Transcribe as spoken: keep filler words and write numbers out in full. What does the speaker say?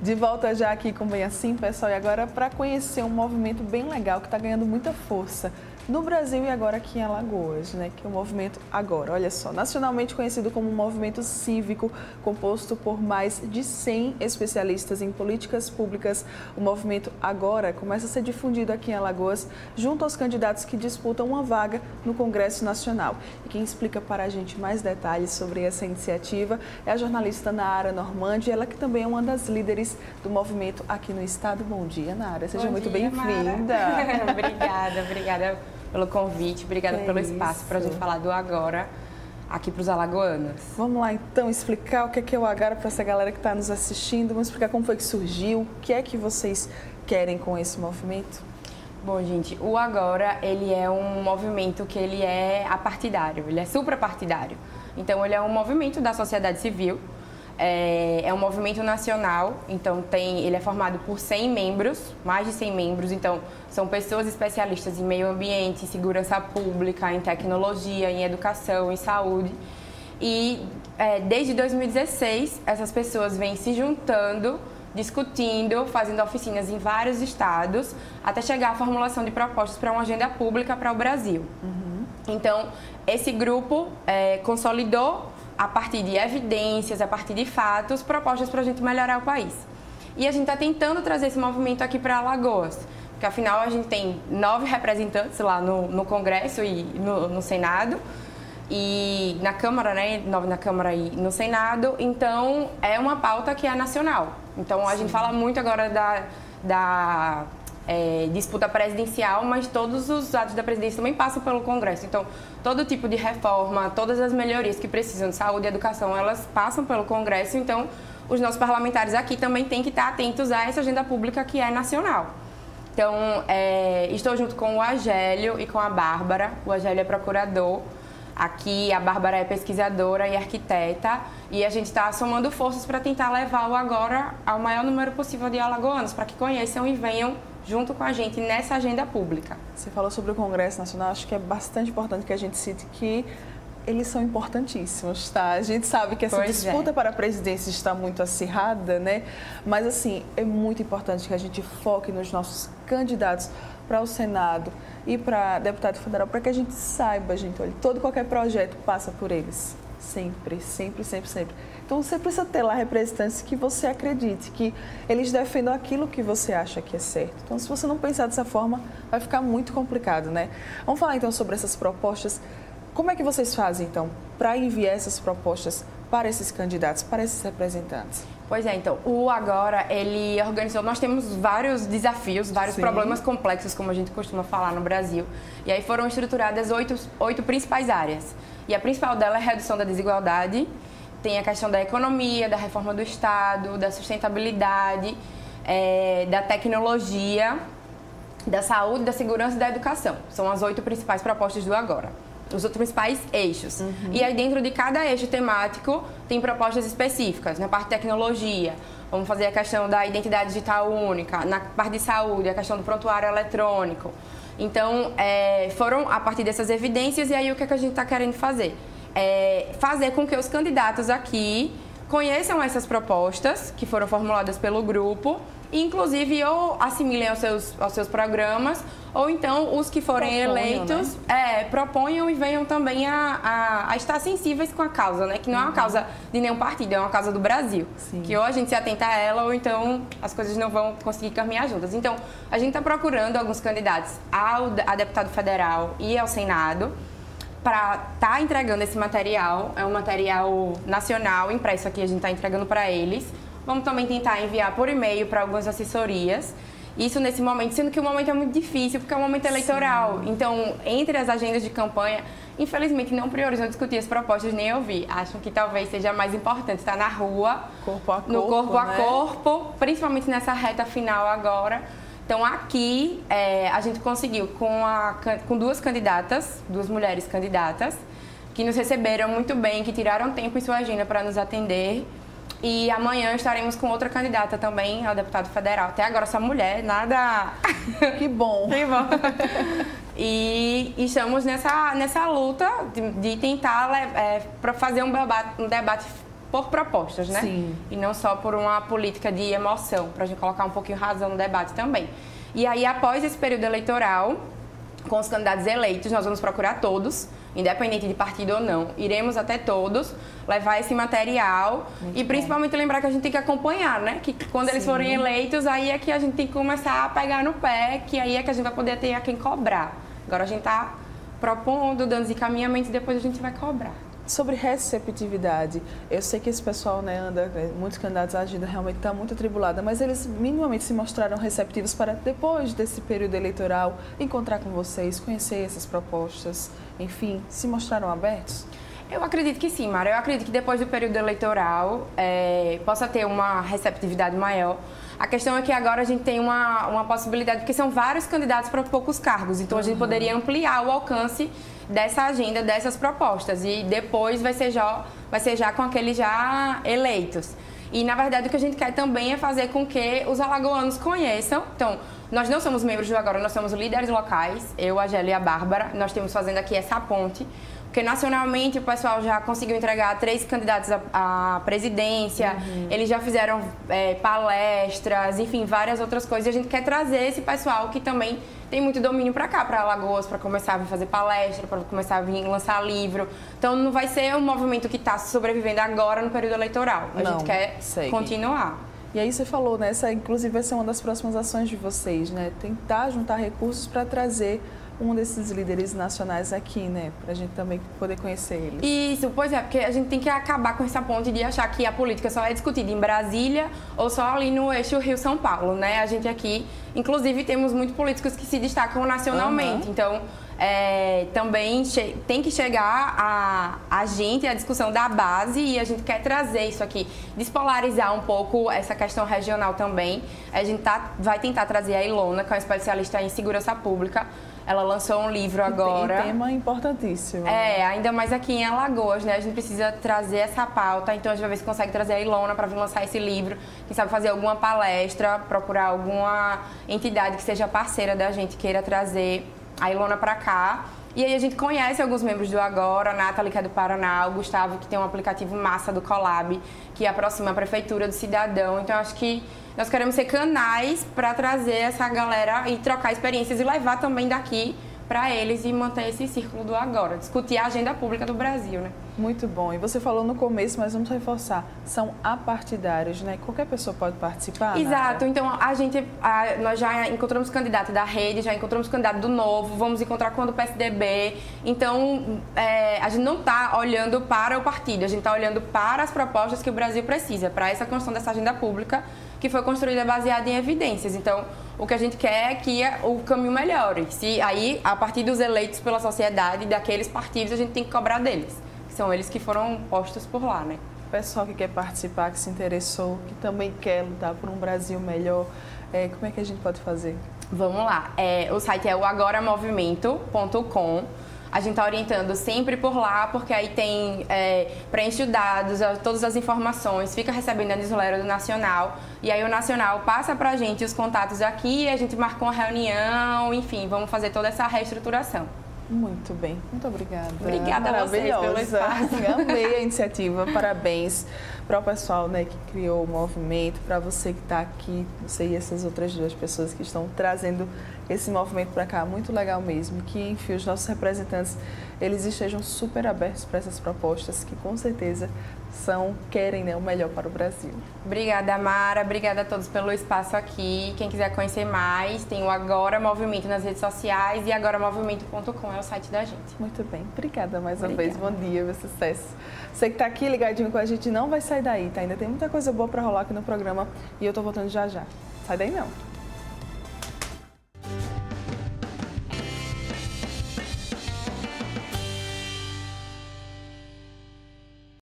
De volta já aqui com Bem Assim, pessoal, e agora para conhecer um movimento bem legal que está ganhando muita força no Brasil e agora aqui em Alagoas, né? Que é o movimento Agora. Olha só, nacionalmente conhecido como um movimento cívico composto por mais de cem especialistas em políticas públicas, o movimento Agora começa a ser difundido aqui em Alagoas junto aos candidatos que disputam uma vaga no Congresso Nacional. E quem explica para a gente mais detalhes sobre essa iniciativa é a jornalista Nara Normandi, ela que também é uma das líderes do movimento aqui no estado. Bom dia, Nara. Seja Bom muito bem-vinda. Obrigada, obrigada pelo convite, obrigada que pelo isso. espaço para a gente falar do Agora aqui para os alagoanos. Vamos lá então explicar o que é o Agora para essa galera que está nos assistindo. Vamos explicar como foi que surgiu, o que é que vocês querem com esse movimento? Bom, gente, o Agora, ele é um movimento que ele é apartidário, ele é suprapartidário. Então, ele é um movimento da sociedade civil, é, é um movimento nacional, então tem, ele é formado por cem membros, mais de cem membros, então são pessoas especialistas em meio ambiente, em segurança pública, em tecnologia, em educação, em saúde. E é, desde dois mil e dezesseis, essas pessoas vêm se juntando, discutindo, fazendo oficinas em vários estados, até chegar à formulação de propostas para uma agenda pública para o Brasil. Uhum. Então, esse grupo é, consolidou, a partir de evidências, a partir de fatos, propostas para a gente melhorar o país. E a gente está tentando trazer esse movimento aqui para Alagoas, porque afinal a gente tem nove representantes lá no, no Congresso e no, no Senado, e na Câmara, né, nove na Câmara e no Senado, então é uma pauta que é nacional. Então a Sim. gente fala muito agora da, da é, disputa presidencial, mas todos os atos da presidência também passam pelo Congresso. Então todo tipo de reforma, todas as melhorias que precisam de saúde e educação, elas passam pelo Congresso. Então os nossos parlamentares aqui também têm que estar atentos a essa agenda pública que é nacional. Então é, estou junto com o Agélio e com a Bárbara. O Agélio é procurador. Aqui a Bárbara é pesquisadora e arquiteta e a gente está somando forças para tentar levar o Agora ao maior número possível de alagoanos, para que conheçam e venham junto com a gente nessa agenda pública. Você falou sobre o Congresso Nacional, acho que é bastante importante que a gente cite que eles são importantíssimos, tá? A gente sabe que essa pois disputa é. para a presidência está muito acirrada, né? Mas, assim, é muito importante que a gente foque nos nossos candidatos para o Senado e para deputado federal, para que a gente saiba, gente, olha, todo e qualquer projeto passa por eles. Sempre, sempre, sempre, sempre. Então, você precisa ter lá representantes que você acredite, que eles defendam aquilo que você acha que é certo. Então, se você não pensar dessa forma, vai ficar muito complicado, né? Vamos falar, então, sobre essas propostas. Como é que vocês fazem, então, para enviar essas propostas para esses candidatos, para esses representantes? Pois é, então, o Agora, ele organizou, nós temos vários desafios, vários Sim. problemas complexos, como a gente costuma falar no Brasil, e aí foram estruturadas oito, oito principais áreas. E a principal dela é a redução da desigualdade, tem a questão da economia, da reforma do Estado, da sustentabilidade, é, da tecnologia, da saúde, da segurança e da educação. São as oito principais propostas do Agora. Os outros principais eixos. Uhum. E aí dentro de cada eixo temático tem propostas específicas. Na parte de tecnologia, vamos fazer a questão da identidade digital única. Na parte de saúde, a questão do prontuário eletrônico. Então, é, foram a partir dessas evidências, e aí o que, é que a gente está querendo fazer? É fazer com que os candidatos aqui conheçam essas propostas que foram formuladas pelo grupo, e inclusive ou assimilem aos seus, aos seus programas, ou então os que forem proponham, eleitos né? é, proponham e venham também a, a, a estar sensíveis com a causa, né? Que não é uma causa de nenhum partido, é uma causa do Brasil. Sim. Que ou a gente se atenta a ela, ou então as coisas não vão conseguir caminhar juntas. Então, a gente está procurando alguns candidatos ao, a deputado federal e ao Senado para estar tá entregando esse material. É um material nacional, impresso aqui, a gente está entregando para eles. Vamos também tentar enviar por e-mail para algumas assessorias. Isso nesse momento, sendo que o momento é muito difícil, porque é um momento eleitoral. Sim. Então, entre as agendas de campanha, infelizmente não priorizam discutir as propostas nem ouvir. Acham que talvez seja mais importante estar na rua, corpo a corpo, no corpo né? a corpo, principalmente nessa reta final agora. Então, aqui, é, a gente conseguiu, com, a, com duas candidatas, duas mulheres candidatas, que nos receberam muito bem, que tiraram tempo em sua agenda para nos atender. E amanhã estaremos com outra candidata também, a deputado federal. Até agora só mulher, nada... Que bom! Que bom! E estamos nessa, nessa luta de, de tentar é, fazer um debate, um debate por propostas, né? Sim. E não só por uma política de emoção, para a gente colocar um pouquinho razão no debate também. E aí, após esse período eleitoral, com os candidatos eleitos, nós vamos procurar todos, independente de partido ou não, iremos até todos levar esse material. Muito e principalmente bom. Lembrar que a gente tem que acompanhar, né? Que quando Sim. eles forem eleitos, aí é que a gente tem que começar a pegar no pé, que aí é que a gente vai poder ter a quem cobrar. Agora a gente está propondo, dando os encaminhamentos e depois a gente vai cobrar. Sobre receptividade, eu sei que esse pessoal, né, anda, muitos candidatos, a agenda realmente está muito atribulada, mas eles minimamente se mostraram receptivos para, depois desse período eleitoral, encontrar com vocês, conhecer essas propostas, enfim, se mostraram abertos? Eu acredito que sim, Mara. Eu acredito que depois do período eleitoral é, possa ter uma receptividade maior. A questão é que agora a gente tem uma, uma possibilidade, porque são vários candidatos para poucos cargos, então a gente poderia ampliar o alcance dessa agenda, dessas propostas, e depois vai ser já, vai ser já com aqueles já eleitos. E, na verdade, o que a gente quer também é fazer com que os alagoanos conheçam. Então, nós não somos membros do Agora, nós somos líderes locais, eu, a Gélia e a Bárbara, nós estamos fazendo aqui essa ponte, porque nacionalmente o pessoal já conseguiu entregar três candidatos à, à presidência, uhum. eles já fizeram é, palestras, enfim, várias outras coisas. E a gente quer trazer esse pessoal que também tem muito domínio para cá, para Alagoas, para começar a vir fazer palestra, para começar a vir lançar livro. Então não vai ser um movimento que está sobrevivendo agora no período eleitoral. A não, gente quer segue. continuar. E aí você falou, né? Essa inclusive vai ser uma das próximas ações de vocês, né? Tentar juntar recursos para trazer um desses líderes nacionais aqui, né? Pra gente também poder conhecer eles. Isso, pois é, porque a gente tem que acabar com essa ponte de achar que a política só é discutida em Brasília ou só ali no eixo Rio-São Paulo, né? A gente aqui, inclusive, temos muitos políticos que se destacam nacionalmente. Uhum. Então, é, também tem que chegar a, a gente, a discussão da base, e a gente quer trazer isso aqui, despolarizar um pouco essa questão regional também. A gente tá, vai tentar trazer a Ilona, que é uma especialista em segurança pública. Ela lançou um livro agora. Tem tema importantíssimo. É, ainda mais aqui em Alagoas, né? A gente precisa trazer essa pauta, então a gente vai ver se consegue trazer a Ilona para vir lançar esse livro. Quem sabe fazer alguma palestra, procurar alguma entidade que seja parceira da gente, queira trazer a Ilona para cá. E aí a gente conhece alguns membros do Agora, a Nathalie, que é do Paraná, o Gustavo, que tem um aplicativo massa do Colab, que aproxima a prefeitura do cidadão. Então acho que nós queremos ser canais para trazer essa galera e trocar experiências e levar também daqui para eles e manter esse círculo do Agora, discutir a agenda pública do Brasil, né? Muito bom. E você falou no começo, mas vamos reforçar, são apartidários, né? Qualquer pessoa pode participar? Exato. Nara? Então, a gente, a, nós já encontramos candidato da Rede, já encontramos candidato do Novo, vamos encontrar com o do P S D B. Então, é, a gente não está olhando para o partido, a gente está olhando para as propostas que o Brasil precisa, para essa construção dessa agenda pública que foi construída baseada em evidências. Então, o que a gente quer é que o caminho melhore. Se aí, a partir dos eleitos pela sociedade, daqueles partidos, a gente tem que cobrar deles. Que são eles que foram postos por lá, né? O pessoal que quer participar, que se interessou, que também quer lutar por um Brasil melhor, é, como é que a gente pode fazer? Vamos lá. É, o site é o agora movimento ponto com. A gente está orientando sempre por lá, porque aí tem, é, preenche os dados, todas as informações, fica recebendo a newsletter do Nacional, e aí o Nacional passa para a gente os contatos aqui, a gente marca uma reunião, enfim, vamos fazer toda essa reestruturação. Muito bem, muito obrigada. Obrigada a vocês pelo espaço. Amei a iniciativa, parabéns para o pessoal, né, que criou o movimento, para você que está aqui, você e essas outras duas pessoas que estão trazendo esse movimento para cá, muito legal mesmo, que enfim, os nossos representantes, eles estejam super abertos para essas propostas, que com certeza são, querem, né, o melhor para o Brasil. Obrigada, Mara, obrigada a todos pelo espaço aqui. Quem quiser conhecer mais, tem o Agora Movimento nas redes sociais e agora movimento ponto com é o site da gente. Muito bem, obrigada mais uma obrigada. vez, bom dia, meu sucesso. Você que está aqui ligadinho com a gente não vai sair daí, tá? Ainda tem muita coisa boa para rolar aqui no programa e eu tô voltando já já. Sai daí não.